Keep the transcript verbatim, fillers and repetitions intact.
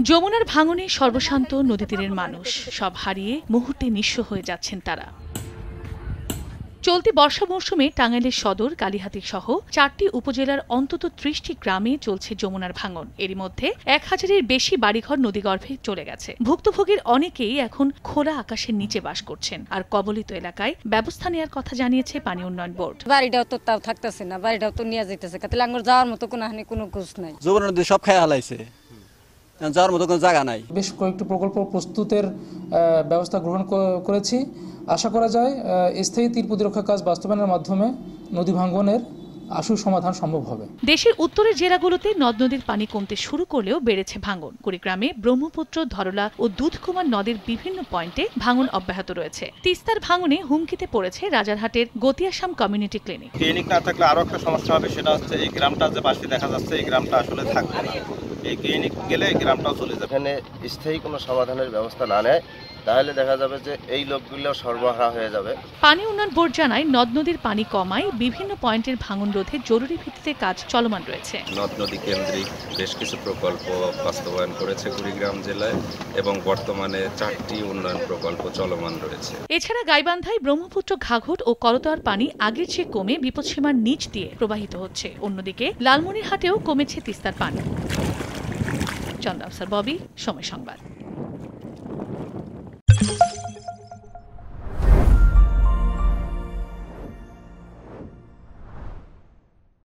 যমুনার ভাঙনে সর্বশান্ত নদী তীরের মানুষ সব হারিয়ে মুহূর্তে নিঃস্ব হয়ে যাচ্ছেন তারা। চলতি বর্ষা মৌসুমে টাঙ্গাইলের সদর, কালিহাতী সহ চারটি উপজেলার অন্তত ত্রিশটি গ্রামে চলছে যমুনার ভাঙন। এরই মধ্যে এক হাজারের বেশি বাড়িঘর নদীগর্ভে চলে গেছে। ভুক্তভোগীর অনেকেই এখন খোলা আকাশের নিচে বাস করছেন, আর কবলিত এলাকায় ব্যবস্থা নেওয়ার কথা জানিয়েছে পানি উন্নয়ন বোর্ড। বাড়িটাও তো তাও থাকতেছে না, বাড়িটাও তো নিয়ে যেতেছে, লাঙ্গর যাওয়ার মতো কোনো হানি কোনো খোঁজ নাই। যমুনা নদী সব খেয়ে হালাইছে, যাওয়ার মতো কোনো জায়গা নাই। বেশ কয়েকটি প্রকল্প প্রস্তুতের ব্যবস্থা গ্রহণ করেছি। আশা করা যায় স্থায়ী তীর প্রতিরক্ষা কাজ বাস্তবায়নের মাধ্যমে নদী ভাঙ্গনের আশু সমাধান সম্ভব হবে। দেশের উত্তরের জেলাগুলোতে নদ নদীর পানি কমতে শুরু করলেও বেড়েছে ভাঙন। কুড়িগ্রামে ব্রহ্মপুত্র, ধরলা ও দুধকুমার নদীর বিভিন্ন পয়েন্টে ভাঙন অব্যাহত রয়েছে। তিস্তার ভাঙনে হুমকিতে পড়েছে রাজারহাটের গতিয়াসাম কমিউনিটি ক্লিনিক। ক্লিনিক না থাকলে আরো একটা সমস্যা হবে, সেটা হচ্ছে এই গ্রামটা যে পাশে দেখা যাচ্ছে এই গ্রামটা আসলে থাকবে না। এই ক্লিনিক গেলে এই গ্রামটাও চলে যাবে। এখানে স্থায়ী কোনো সমাধানের ব্যবস্থা না নেয় তাহলে দেখা যাবে যে এই লোকগুলো সর্বহারা হয়ে যাবে। পানি উন্নয়ন বোর্ড জানায়, নদ নদীর পানি কমায় বিভিন্ন পয়েন্টের ভাঙন রোধে জরুরি ভিত্তিতে কাজ চলমান রয়েছে। নদ নদী কেন্দ্রিক বেশ কিছু প্রকল্প বাস্তবায়ন করেছে কুড়িগ্রাম জেলায় এবং বর্তমানে চারটি উন্নয়ন প্রকল্প চলমান রয়েছে। এছাড়া গাইবান্ধায় ব্রহ্মপুত্র ঘাঘট ও করতোয়ার পানি আগের চেয়ে কমে বিপদসীমার নিচ দিয়ে প্রবাহিত হচ্ছে। অন্যদিকে লালমনিরহাটেও কমেছে তিস্তার পানি। চন্দ্র আফসার ববি, সময় সংবাদ।